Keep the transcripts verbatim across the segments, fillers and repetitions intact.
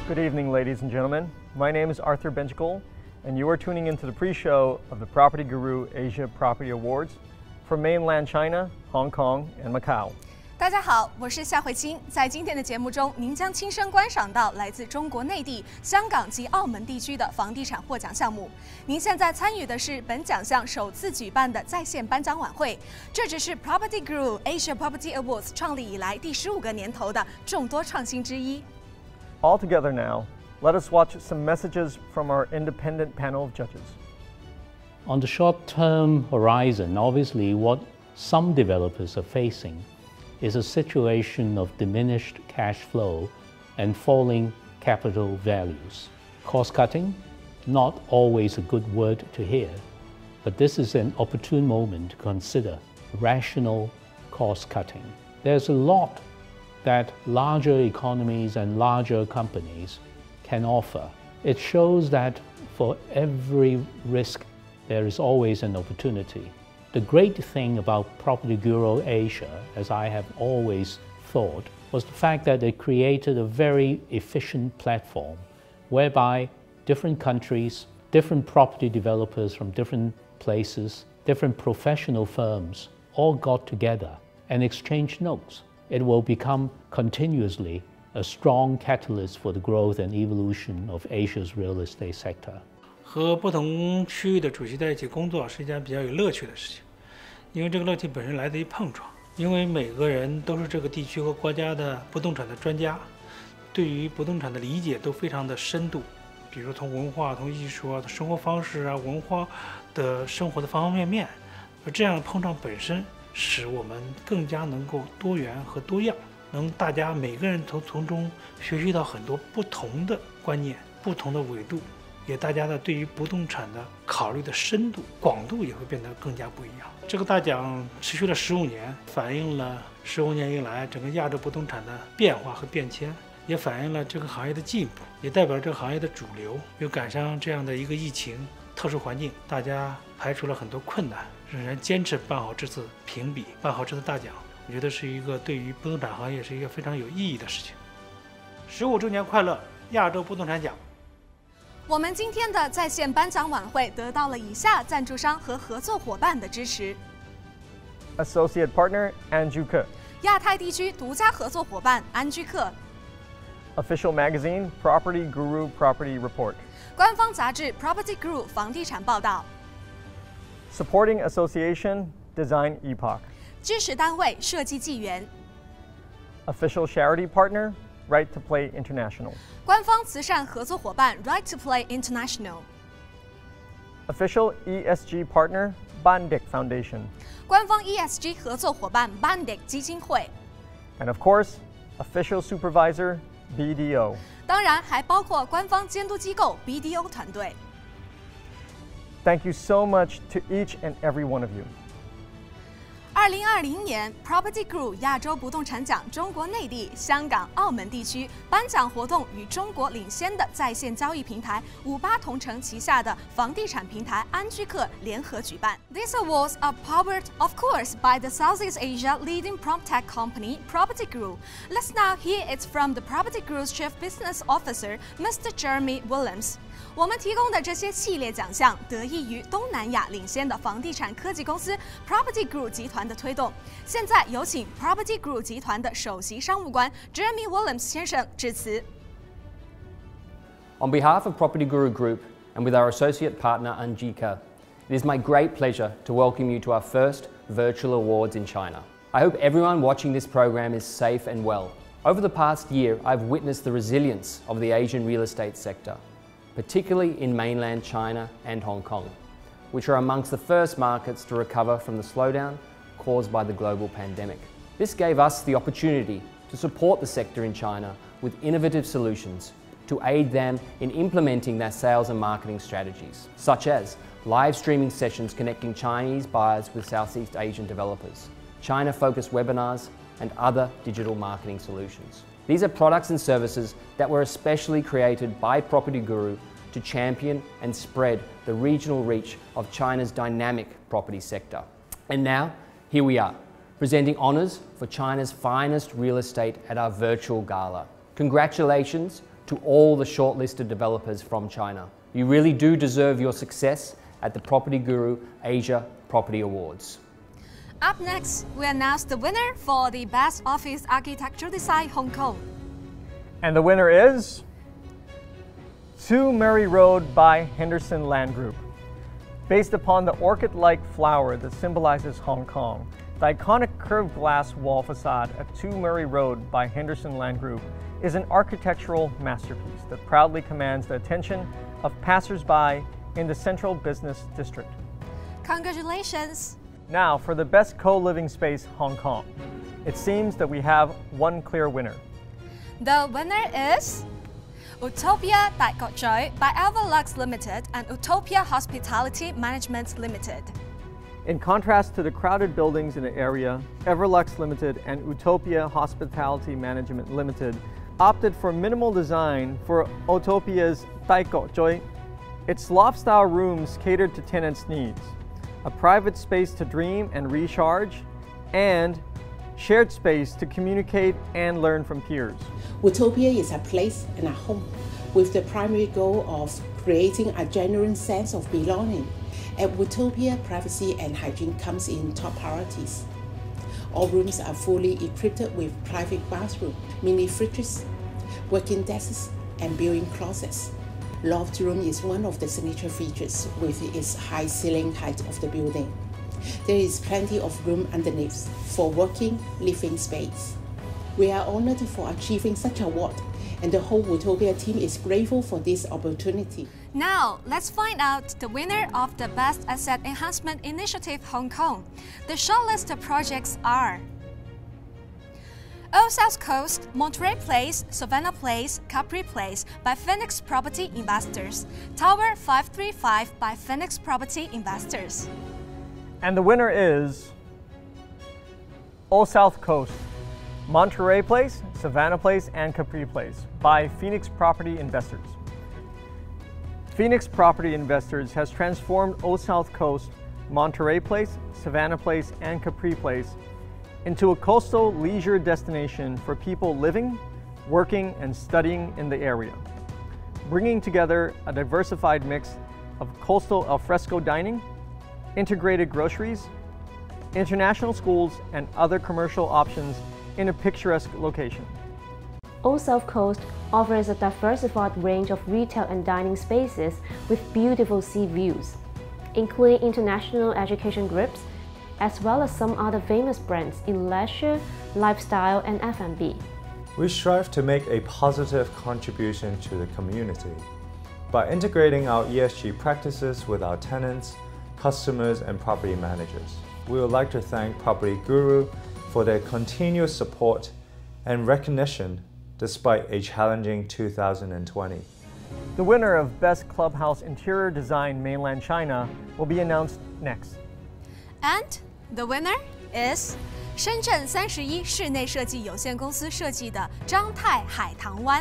Good evening, ladies and gentlemen. My name is Arthur Benchikol, and you are tuning into the pre-show of the PropertyGuru Asia Property Awards for Mainland China, Hong Kong and Macau. 大家好，我是夏慧清。在今天的节目中，您将亲身观赏到来自中国内地、香港及澳门地区的房地产获奖项目。您现在参与的是本奖项首次举办的在线颁奖晚会，这只是 PropertyGuru Asia Property Awards 创立以来第十五个年头的众多创新之一。 All together now, let us watch some messages from our independent panel of judges. On the short-term horizon, obviously what some developers are facing is a situation of diminished cash flow and falling capital values. Cost-cutting, not always a good word to hear, but this is an opportune moment to consider rational cost-cutting. There's a lot that larger economies and larger companies can offer. It shows that for every risk, there is always an opportunity. The great thing about PropertyGuru Asia, as I have always thought, was the fact that it created a very efficient platform whereby different countries, different property developers from different places, different professional firms all got together and exchanged notes. It will become continuously a strong catalyst for the growth and evolution of Asia's real estate sector. 和不同区域的主席在一起工作是一件比较有乐趣的事情，因为这个乐趣本身来自于碰撞。因为每个人都是这个地区和国家的不动产的专家，对于不动产的理解都非常的深度，比如从文化、从艺术啊、生活方式啊、文化的生活的方方面面，而这样的碰撞本身使我们更加能够多元和多样，能大家每个人都从中学习到很多不同的观念、不同的维度。 也大家的对于不动产的考虑的深度、广度也会变得更加不一样。这个大奖持续了十五年，反映了十五年以来整个亚洲不动产的变化和变迁，也反映了这个行业的进步，也代表了这个行业的主流。又赶上这样的一个疫情特殊环境，大家排除了很多困难，仍然坚持办好这次评比，办好这次大奖。我觉得是一个对于不动产行业是一个非常有意义的事情。十五周年快乐！亚洲不动产奖。 我们今天的在线颁奖晚会得到了以下赞助商和合作伙伴的支持 Associate Partner安居客亚太地区独家合作伙伴安居客 Official Magazine PropertyGuru Property Report 官方杂志 PropertyGuru 房地产报道 Supporting Association Design Epoch 支持单位设计纪元 Official Charity Partner Right to Play International 官方慈善合作伙伴 Right to Play International Official E S G Partner Bandik Foundation 官方 E S G 合作伙伴 Bandik 基金会 And of course, Official Supervisor B D O 当然还包括官方监督机构 B D O 团队 Thank you so much to each and every one of you. 二零二零年 PropertyGuru 亚洲不动产奖中国内地、香港、澳门地区颁奖活动与中国领先的在线交易平台五八同城旗下的房地产平台安居客联合举办。These awards are powered, of course, by the Southeast Asia leading PropTech company PropertyGuru. Let's now hear it from the PropertyGuru's Chief Business Officer, Mister Jeremy Williams. 我们提供的这些系列奖项得益于东南亚领先的房地产科技公司 PropertyGuru 集团的推动。现在有请 PropertyGuru 集团的首席商务官 Jeremy Williams 先生致辞。 On behalf of PropertyGuru Group and with our associate partner Anjika, it is my great pleasure to welcome you to our first virtual awards in China. I hope everyone watching this program is safe and well. Over the past year, I've witnessed the resilience of the Asian real estate sector, particularly in mainland China and Hong Kong, which are amongst the first markets to recover from the slowdown caused by the global pandemic. This gave us the opportunity to support the sector in China with innovative solutions to aid them in implementing their sales and marketing strategies, such as live streaming sessions connecting Chinese buyers with Southeast Asian developers, China-focused webinars, and other digital marketing solutions. These are products and services that were especially created by PropertyGuru to champion and spread the regional reach of China's dynamic property sector. And now, here we are, presenting honours for China's finest real estate at our virtual gala. Congratulations to all the shortlisted developers from China. You really do deserve your success at the PropertyGuru Asia Property Awards. Up next, we announce the winner for the Best Office Architecture Design Hong Kong. And the winner is Two Murray Road by Henderson Land Group. Based upon the orchid-like flower that symbolizes Hong Kong, the iconic curved glass wall facade at Two Murray Road by Henderson Land Group is an architectural masterpiece that proudly commands the attention of passers-by in the central business district. Congratulations! Now for the best co-living space Hong Kong. It seems that we have one clear winner. The winner is Utopia Dai Kok Choi by Everlux Limited and Utopia Hospitality Management Limited. In contrast to the crowded buildings in the area, Everlux Limited and Utopia Hospitality Management Limited opted for minimal design for Utopia's Dai Kok Choi. Its loft-style rooms catered to tenants' needs, a private space to dream and recharge, and shared space to communicate and learn from peers. Utopia is a place and a home with the primary goal of creating a genuine sense of belonging. At Utopia, privacy and hygiene comes in top priorities. All rooms are fully equipped with private bathroom, mini fridges, working desks, and built-in closets. Loft room is one of the signature features with its high ceiling height of the building. There is plenty of room underneath for working, living space. We are honored for achieving such an award, and the whole Utopia team is grateful for this opportunity. Now, let's find out the winner of the Best Asset Enhancement Initiative Hong Kong. The shortlisted projects are Old South Coast, Monterey Place, Savannah Place, Capri Place by Phoenix Property Investors, Tower five three five by Phoenix Property Investors. And the winner is Old South Coast, Monterey Place, Savannah Place, and Capri Place by Phoenix Property Investors. Phoenix Property Investors has transformed Old South Coast, Monterey Place, Savannah Place, and Capri Place into a coastal leisure destination for people living, working, and studying in the area, bringing together a diversified mix of coastal alfresco dining, integrated groceries, international schools, and other commercial options in a picturesque location. Old South Coast offers a diversified range of retail and dining spaces with beautiful sea views, including international education groups, as well as some other famous brands in leisure, lifestyle, and F and B. We strive to make a positive contribution to the community by integrating our E S G practices with our tenants, customers, and property managers. We would like to thank PropertyGuru for their continuous support and recognition despite a challenging two thousand twenty. The winner of Best Clubhouse Interior Design Mainland China will be announced next. And the winner is 深圳三十一室内设计有限公司设计的张泰海棠湾。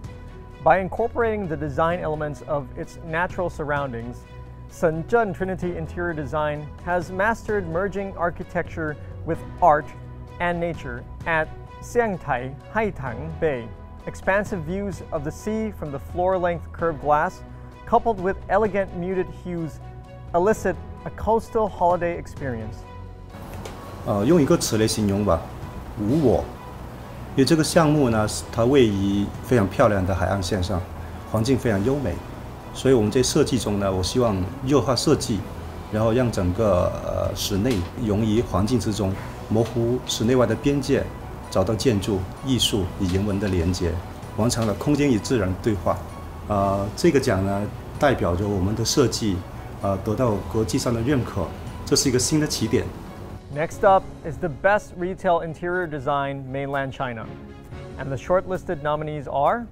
By incorporating the design elements of its natural surroundings, Shenzhen Trinity Interior Design has mastered merging architecture with art and nature at Shanghai Ruihong Bay. Expansive views of the sea from the floor-length curved glass, coupled with elegant muted hues, elicit a coastal holiday experience. 呃，用一个词来形容吧，无我。因为这个项目呢，它位于非常漂亮的海岸线上，环境非常优美，所以我们在设计中呢，我希望优化设计，然后让整个呃室内融于环境之中，模糊室内外的边界，找到建筑、艺术与人文的连接，完成了空间与自然的对话。啊、呃，这个奖呢，代表着我们的设计，啊、呃，得到国际上的认可，这是一个新的起点。 Next up is the Best Retail Interior Design Mainland China, and the shortlisted nominees are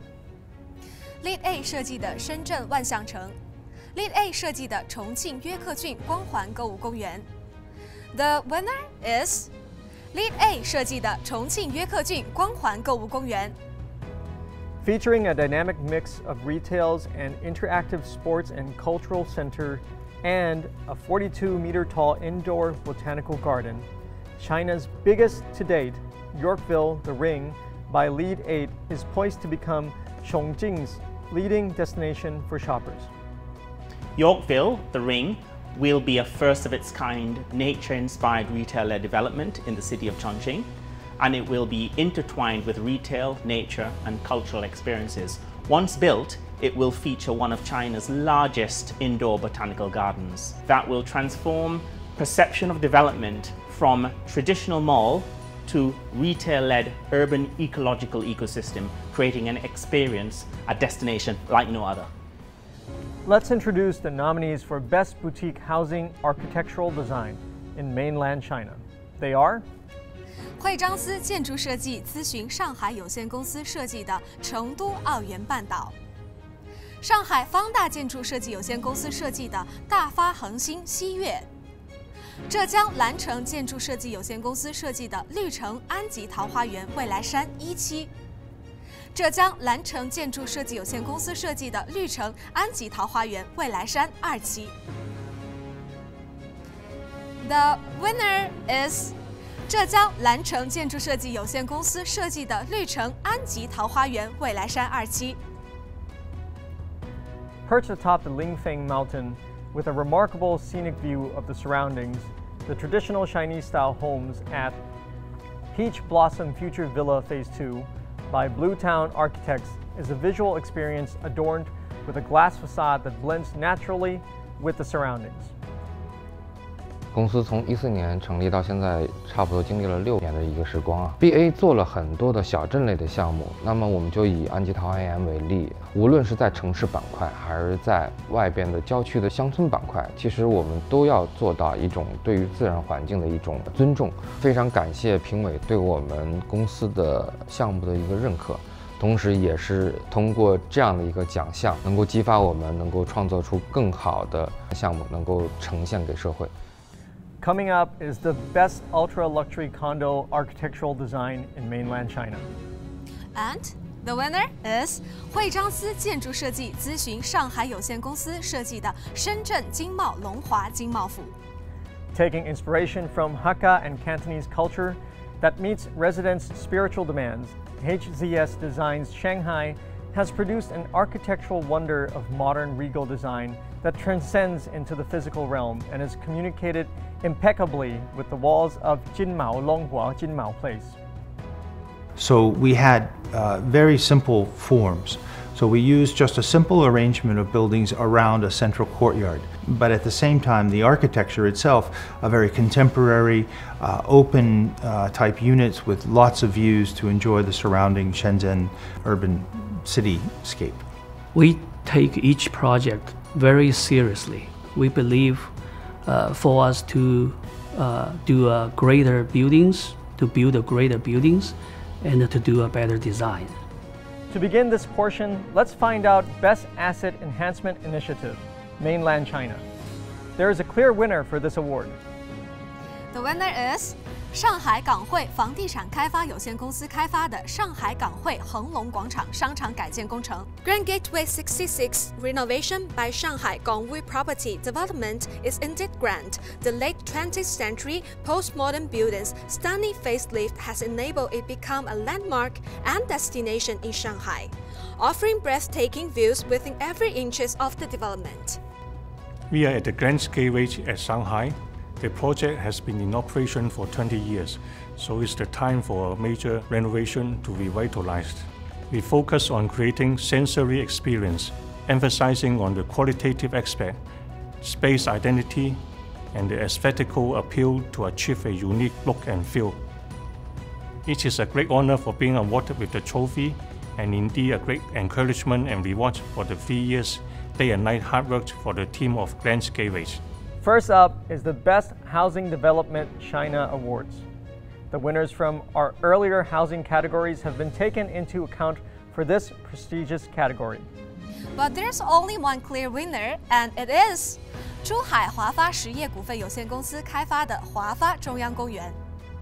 Lead A 设计的深圳万象城 ，Lead A 设计的重庆约克郡光环购物公园。The winner is Lead A 设计的重庆约克郡光环购物公园。 Featuring a dynamic mix of retails and interactive sports and cultural center, and a forty-two meter tall indoor botanical garden, China's biggest to date, Yorkville The Ring by Lead eight is poised to become Chongqing's leading destination for shoppers. Yorkville, the Ring, will be a first-of-its-kind nature-inspired retail-led development in the city of Chongqing, and it will be intertwined with retail, nature, and cultural experiences. Once built, it will feature one of China's largest indoor botanical gardens that will transform perception of development from traditional mall to retail-led urban ecological ecosystem, creating an experience, a destination like no other. Let's introduce the nominees for Best Boutique Housing Architectural Design in Mainland China. They are 惠章司建筑设计咨询上海有限公司设计的成都奥园半岛，上海方大建筑设计有限公司设计的大发恒星西苑，浙江蓝城建筑设计有限公司设计的绿城安吉桃花源未来山一期。浙江蓝城建筑设计有限公司设计的绿城安吉桃花源未来山二期。The winner is 浙江蓝城建筑设计有限公司设计的绿城安吉桃花源未来山二期。 Perched atop the Lingfeng Mountain, with a remarkable scenic view of the surroundings, the traditional Chinese-style homes at Peach Blossom Future Villa Phase two by Bluetown Architects is a visual experience adorned with a glass facade that blends naturally with the surroundings. 公司从一四年成立到现在，差不多经历了六年的一个时光啊。B A 做了很多的小镇类的项目，那么我们就以安吉桃花源为例，无论是在城市板块，还是在外边的郊区的乡村板块，其实我们都要做到一种对于自然环境的一种尊重。非常感谢评委对我们公司的项目的一个认可。 同时，也是通过这样的一个奖项，能够激发我们能够创作出更好的项目，能够呈现给社会。 Coming up is the best ultra-luxury condo architectural design in mainland China. And the winner is 惠章司建筑设计咨询上海有限公司设计的深圳金茂龙华金茂府。 Taking inspiration from Hakka and Cantonese culture that meets residents' spiritual demands, H Z S Designs Shanghai has produced an architectural wonder of modern regal design that transcends into the physical realm and is communicated impeccably with the walls of Jinmao Longhua Jinmao Place. So we had uh, very simple forms. So we used just a simple arrangement of buildings around a central courtyard. But at the same time, the architecture itself, a very contemporary, uh, open uh, type units with lots of views to enjoy the surrounding Shenzhen urban cityscape. We take each project very seriously. We believe uh, for us to uh, do uh, greater buildings, to build a greater buildings, and to do a better design. To begin this portion, let's find out Best Asset Enhancement Initiative, Mainland China. There is a clear winner for this award. The winner is 上海港汇房地产开发有限公司开发的上海港汇恒隆广场商场改建工程。Grand Gateway sixty-six renovation by Shanghai Gongwei Property Development is indeed grand. The late twentieth century postmodern building's stunning facelift has enabled it become a landmark and destination in Shanghai, offering breathtaking views within every inches of the development. We are at the Grand Gateway at Shanghai. The project has been in operation for twenty years, so it's the time for a major renovation to be revitalized. We focus on creating sensory experience, emphasizing on the qualitative aspect, space identity, and the aesthetical appeal to achieve a unique look and feel. It is a great honor for being awarded with the trophy, and indeed a great encouragement and reward for the three years, day and night hard work for the team of Grand Gateway. First up is the Best Housing Development China Awards. The winners from our earlier housing categories have been taken into account for this prestigious category. But there's only one clear winner, and it is 珠海华发实业股份有限公司开发的华发中央公园。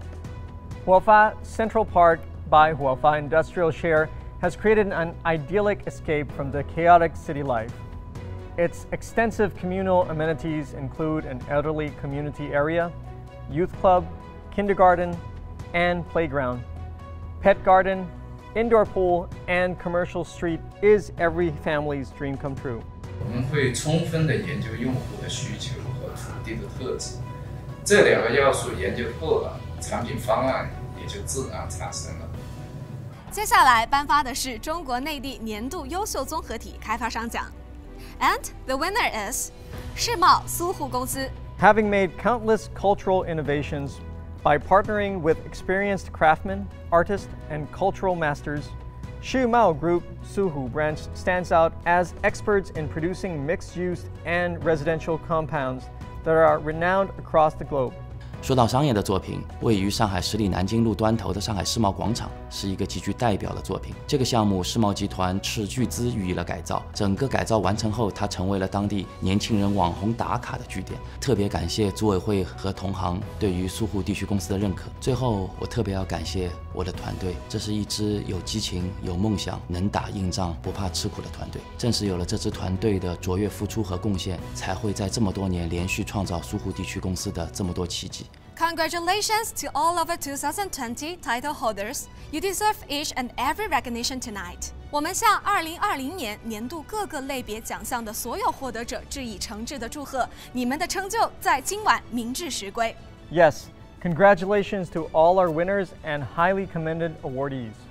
Huafa Central Park by Huafa Industrial Share has created an idyllic escape from the chaotic city life. Its extensive communal amenities include an elderly community area, youth club, kindergarten, and playground, pet garden, indoor pool, and commercial street is every family's dream come true. 我们会充分地研究用户的需求和土地的特质，这两个要素研究透了，产品方案也就自然产生了。 接下来颁发的是中国内地年度优秀综合体开发商奖 ，and the winner is 世贸苏沪公司。 Having made countless cultural innovations by partnering with experienced craftsmen, artists, and cultural masters, Shimao Group Suhu Branch stands out as experts in producing mixed-use and residential compounds that are renowned across the globe. 说到商业的作品，位于上海十里南京路端头的上海世贸广场是一个极具代表的作品。这个项目世贸集团斥巨资予以了改造，整个改造完成后，它成为了当地年轻人网红打卡的据点。特别感谢组委会和同行对于苏沪地区公司的认可。最后，我特别要感谢我的团队，这是一支有激情、有梦想、能打硬仗、不怕吃苦的团队。正是有了这支团队的卓越付出和贡献，才会在这么多年连续创造苏沪地区公司的这么多奇迹。 Congratulations to all of our twenty twenty title holders. You deserve each and every recognition tonight. 我们向二零二零年年度各个类别奖项的所有获得者致以诚挚的祝贺，你们的成就在今晚名至实归。 Yes, congratulations to all our winners and highly commended awardees.